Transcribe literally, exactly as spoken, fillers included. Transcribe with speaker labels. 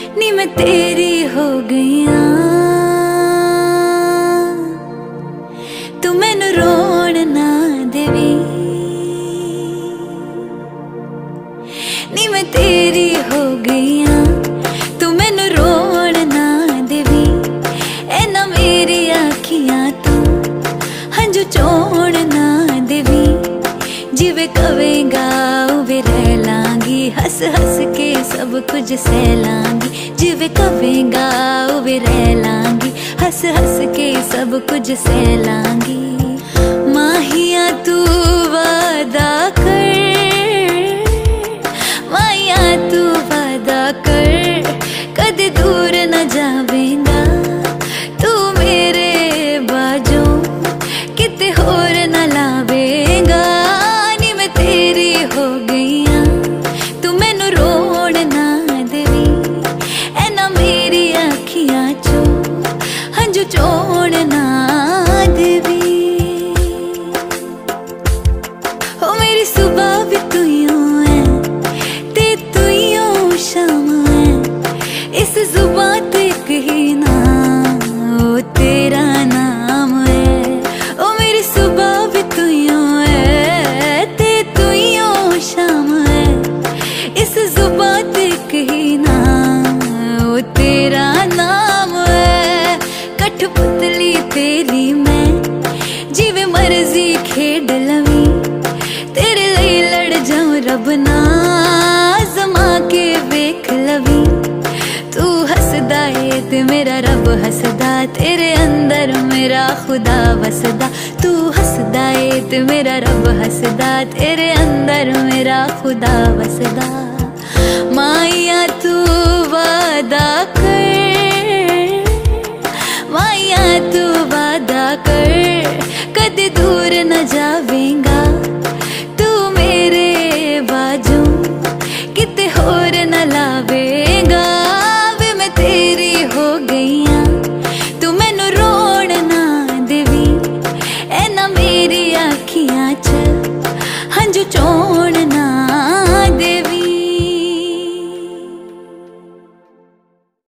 Speaker 1: नी मैं तेरी हो गई तू मैनू रोण ना देवी। नी मैं तेरी हो गई तू मैनू रोण ना देवी। ऐना मेरी आखियां तू हंजू चोण ना देवी। जिवे कवेगा उवे रह लांगी, हंस हंस के सब कुछ सह लांगी। जिवे कवेगा उवे रह लांगी, हंस हंस के सब कुछ सह लांगी। माहिया तू वादा कर, माहिया तू वादा कर, कदे दूर न जावेंगा तू मेरे बाजों किते होर न लावेगा। नी मैं तेरी हो गई तू मैनू रोण ना देवी। ऐना मेरी अखियां चो हंजू चोण ना देवी। ओ मेरी सुबह भी तू यूं है ते तू यूं शाम है। इस जुबान ते एक ही नाम ओ तेरा नाम है। ओ मेरी सुबह भी तू यूं है ते तू यूं शाम है। इस जुबान ते एक ही नाम ओ तेरा नाम है। कठपुतली तेरी मैं जिवे मर्जी खेड लवी। तेरे लिए लड़ जाऊं रब ना आज़मा के वेख लवी। तू हसदा है ते मेरा रब हसदा, तेरे अंदर मेरा खुदा वसदा। तू हसदा है ते मेरा रब हसदा, तेरे अंदर मेरा खुदा वसदा। माया तू